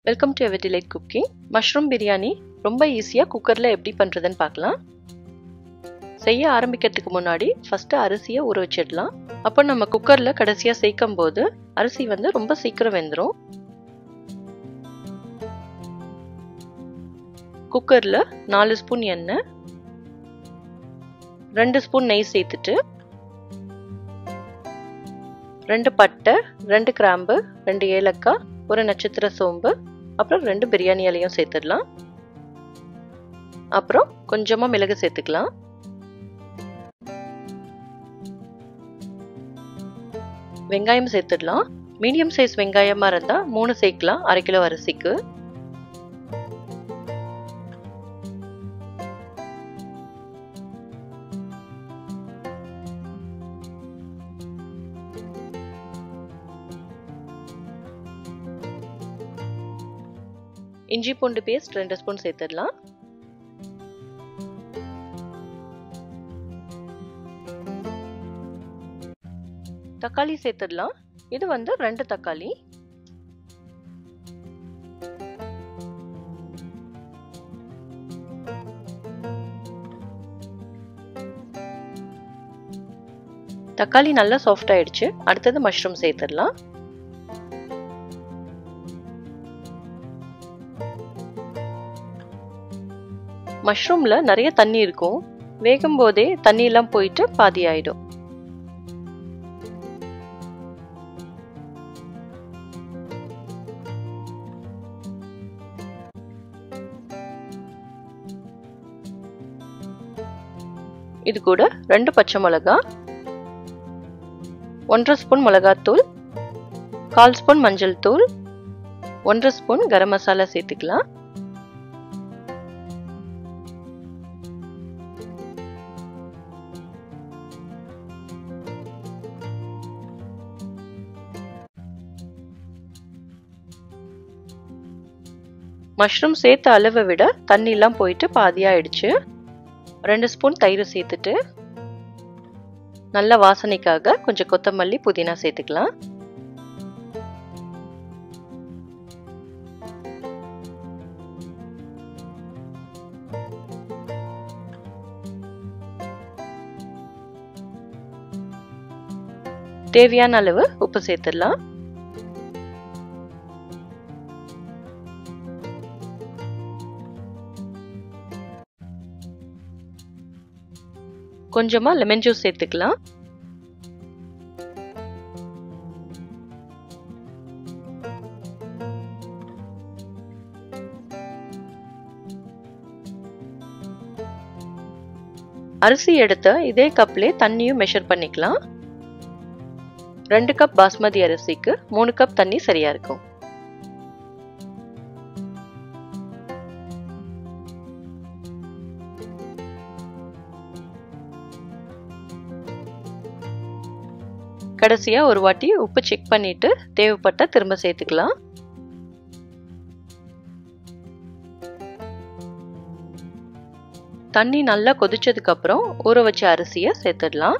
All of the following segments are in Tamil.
Welcome to ever delight cooking. Mushroom biryani ரொம்ப ஈஸியாக குக்கரில் எப்படி பண்ணுறதுன்னு பார்க்கலாம். செய்ய ஆரம்பிக்கிறதுக்கு முன்னாடி ஃபஸ்ட்டு அரிசியை ஊற வச்சிடலாம். அப்போ நம்ம குக்கரில் கடைசியாக சேர்க்கும் போது அரிசி ரொம்ப சீக்கிரம் வெந்துடும். குக்கரில் 4 ஸ்பூன் எண்ணெய், 2 ஸ்பூன் நெய் சேர்த்துட்டு 2 பட்டை, 2 கிராம்பு, 2 ஏலக்காய், 1 நட்சத்திர சோம்பு, அப்புறம் 2 பிரியாணி இலையும் சேர்த்துடலாம். அப்புறம் கொஞ்சமா மிளகு சேர்த்துக்கலாம். வெங்காயம் சேர்த்துடலாம். மீடியம் சைஸ் வெங்காயமா இருந்தா 3 சேர்க்கலாம் 1/2 கிலோ அரிசிக்கு. இஞ்சி பூண்டு பேஸ்ட் 2 ஸ்பூன் சேர்த்துடலாம். தக்காளி சேர்த்துடலாம். இது 2 தக்காளி. தக்காளி நல்லா சாஃப்ட் ஆயிடுச்சு. அடுத்தது மஷ்ரூம் சேர்த்துடலாம். மஷ்ரூம்ல நிறைய தண்ணி இருக்கும். வேகும் போதே தண்ணி எல்லாம் போயிட்டு பாதி ஆயிடும். இது கூட 2 பச்சை மிளகாய், 1/2 ஸ்பூன் மிளகாத்தூள், 1/4 ஸ்பூன் மஞ்சள் தூள், 1/2 ஸ்பூன் கரம் மசாலா சேர்த்துக்கலாம். மஷ்ரூம் சேர்த்த அளவை விட தண்ணி எல்லாம் போயிட்டு பாதியா ஆயிடுச்சு. 2 ஸ்பூன் தயிர் சேர்த்துட்டு நல்ல வாசனைக்காக கொஞ்சம் கொத்தமல்லி, புதினா சேர்த்துக்கலாம். தேவையான அளவு உப்பு சேர்த்துடலாம். கொஞ்சமா லெமன் ஜூஸ் சேர்த்துக்கலாம். அரிசி எடுத்த இதே கப்லே தண்ணியும் மெஷர் பண்ணிக்கலாம். 2 கப் பாஸ்மதி அரிசிக்கு 3 கப் தண்ணி சரியா இருக்கும். கடைசியா ஒரு வாட்டி உப்பு செக் பண்ணிட்டு தேவைப்பட்ட திரும்ப சேர்த்துக்கலாம். தண்ணி நல்லா கொதிச்சதுக்கு அப்புறம் ஊற வச்ச அரிசியை சேர்த்துடலாம்.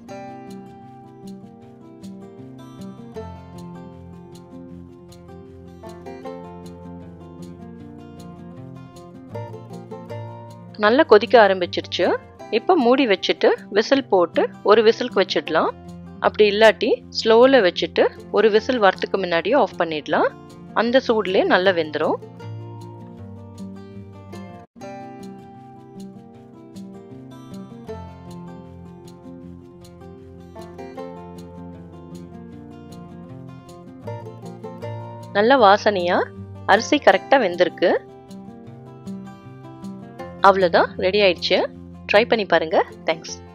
நல்லா கொதிக்க ஆரம்பிச்சிருச்சு. இப்போ மூடி வச்சுட்டு விசில் போட்டு ஒரு விசிலுக்கு வச்சிடலாம். அப்படி இல்லாட்டி ஸ்லோவில் வச்சுட்டு ஒரு விசில் வரத்துக்கு முன்னாடியே ஆஃப் பண்ணிடலாம். அந்த சூட்லேயே நல்லா வெந்துடும். நல்ல வாசனையா அரிசி கரெக்டாக வெந்திருக்கு. அவ்வளோதான், ரெடி ஆயிடுச்சு. ட்ரை பண்ணி பாருங்க. தேங்க்ஸ்.